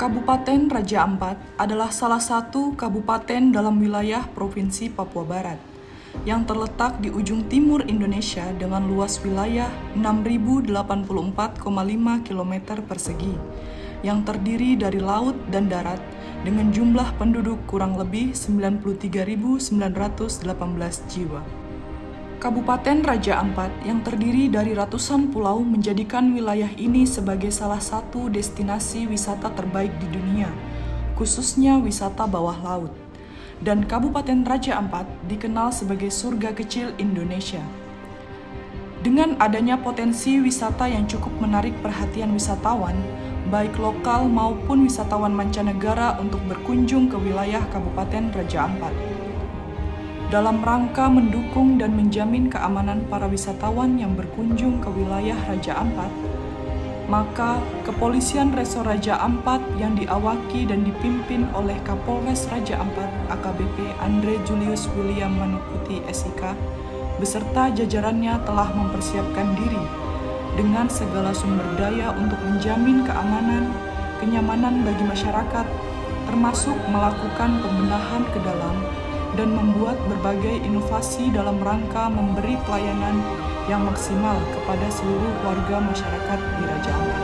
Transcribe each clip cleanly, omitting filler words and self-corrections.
Kabupaten Raja Ampat adalah salah satu kabupaten dalam wilayah Provinsi Papua Barat yang terletak di ujung timur Indonesia dengan luas wilayah 6.084,5 km persegi yang terdiri dari laut dan darat dengan jumlah penduduk kurang lebih 93.918 jiwa. Kabupaten Raja Ampat yang terdiri dari ratusan pulau menjadikan wilayah ini sebagai salah satu destinasi wisata terbaik di dunia, khususnya wisata bawah laut. Dan Kabupaten Raja Ampat dikenal sebagai surga kecil Indonesia. Dengan adanya potensi wisata yang cukup menarik perhatian wisatawan, baik lokal maupun wisatawan mancanegara untuk berkunjung ke wilayah Kabupaten Raja Ampat. Dalam rangka mendukung dan menjamin keamanan para wisatawan yang berkunjung ke wilayah Raja Ampat, maka Kepolisian Resor Raja Ampat yang diawaki dan dipimpin oleh Kapolres Raja Ampat AKBP Andre Julius William Manuputi SIK beserta jajarannya telah mempersiapkan diri dengan segala sumber daya untuk menjamin keamanan, kenyamanan bagi masyarakat, termasuk melakukan pembenahan ke dalam dan membuat berbagai inovasi dalam rangka memberi pelayanan yang maksimal kepada seluruh warga masyarakat di Raja Ampat.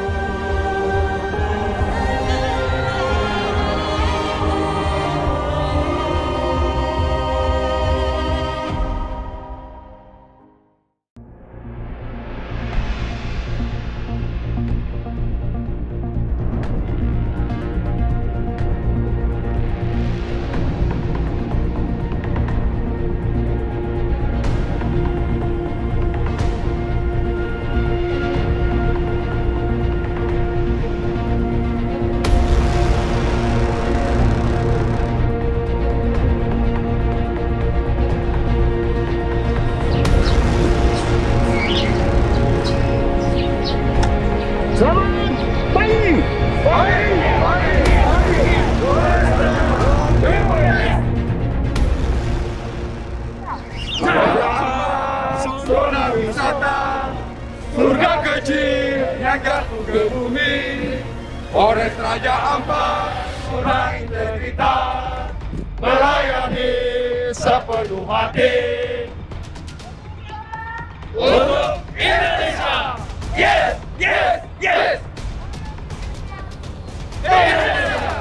Zona wisata, surga kecil yang jatuh ke bumi. Polres Raja Ampat, zona integritas, melayani sepenuh hati untuk Indonesia. Yes, yes, yes. Indonesia.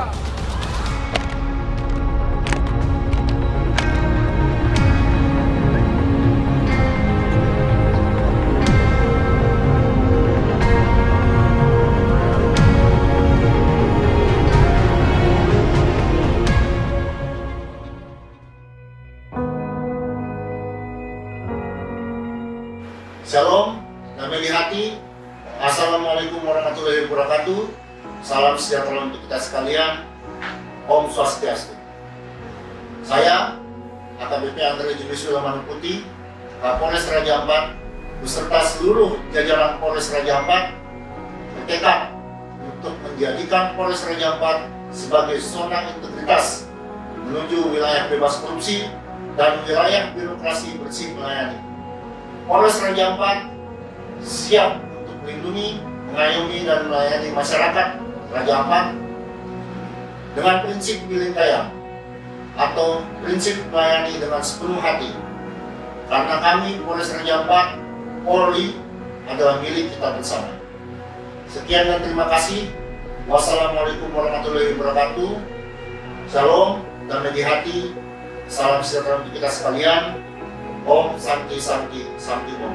Shalom, damai di hati. Assalamualaikum warahmatullahi wabarakatuh. Salam sejahtera untuk kita sekalian. Om Swastiastu. Saya, AKBP Andre Julius William Manuputi, Kapolres Raja Ampat, beserta seluruh jajaran Polres Raja Ampat, bertekad untuk menjadikan Polres Raja Ampat sebagai zona integritas menuju wilayah bebas korupsi dan wilayah birokrasi bersih melayani. Polres Raja Ampat siap untuk melindungi, mengayomi, dan melayani masyarakat Raja Ampat dengan prinsip pilih kaya atau prinsip melayani dengan sepenuh hati. Karena kami Polres Raja Ampat, Polri adalah milik kita bersama. Sekian dan terima kasih. Wassalamualaikum warahmatullahi wabarakatuh. Shalom, damai di hati. Salam sejahtera untuk kita sekalian. Om Santi Santi Santi Om.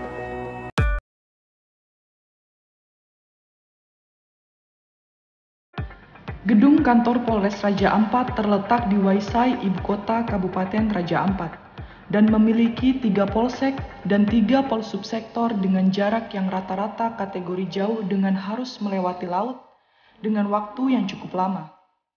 Gedung kantor Polres Raja Ampat terletak di Waisai, ibu kota Kabupaten Raja Ampat, dan memiliki 3 polsek dan 3 polsubsektor dengan jarak yang rata-rata kategori jauh dengan harus melewati laut dengan waktu yang cukup lama.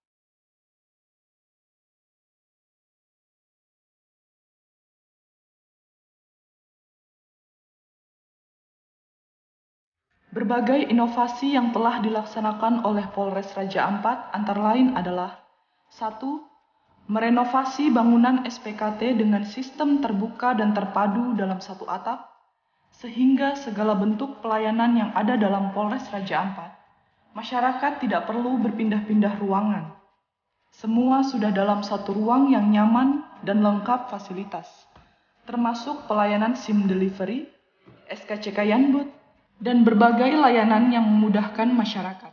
Berbagai inovasi yang telah dilaksanakan oleh Polres Raja Ampat antara lain adalah 1. Merenovasi bangunan SPKT dengan sistem terbuka dan terpadu dalam satu atap, sehingga segala bentuk pelayanan yang ada dalam Polres Raja Ampat Masyarakat tidak perlu berpindah-pindah ruangan. Semua sudah dalam satu ruang yang nyaman dan lengkap fasilitas, termasuk pelayanan SIM delivery, SKCK Yanbut, dan berbagai layanan yang memudahkan masyarakat.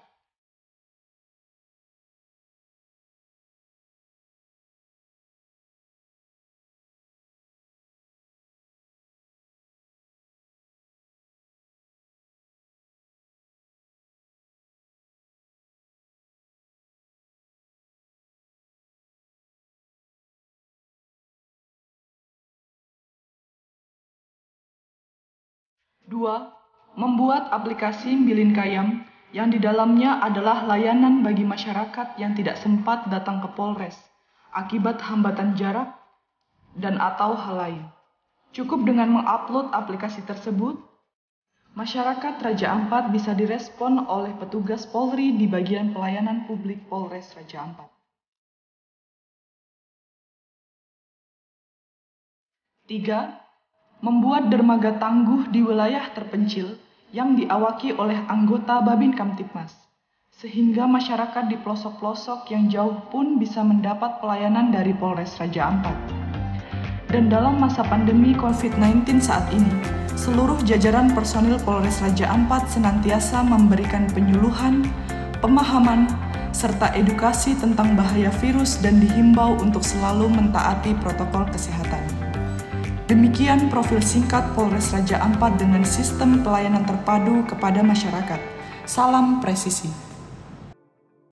Dua, membuat aplikasi Milin Kayam yang di dalamnya adalah layanan bagi masyarakat yang tidak sempat datang ke Polres akibat hambatan jarak dan atau hal lain. Cukup dengan mengupload aplikasi tersebut, masyarakat Raja Ampat bisa direspon oleh petugas Polri di bagian pelayanan publik Polres Raja Ampat. 3. Membuat dermaga tangguh di wilayah terpencil yang diawaki oleh anggota Babin Kamtipmas, sehingga masyarakat di pelosok-pelosok yang jauh pun bisa mendapat pelayanan dari Polres Raja Ampat. Dan dalam masa pandemi COVID-19 saat ini, seluruh jajaran personil Polres Raja Ampat senantiasa memberikan penyuluhan, pemahaman, serta edukasi tentang bahaya virus dan dihimbau untuk selalu mentaati protokol kesehatan. Demikian profil singkat Polres Raja Ampat dengan sistem pelayanan terpadu kepada masyarakat. Salam presisi.